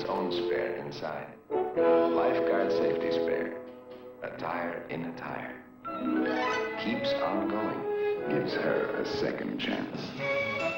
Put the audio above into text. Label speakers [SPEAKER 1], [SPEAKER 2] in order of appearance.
[SPEAKER 1] its own spare inside. Lifeguard Safety Spare. A tire in a tire. Keeps on going. Gives her a second chance.